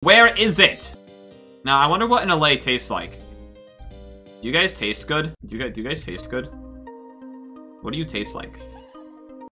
Where is it? Now, I wonder what an Allay tastes like. Do you guys taste good? Do you guys taste good? What do you taste like?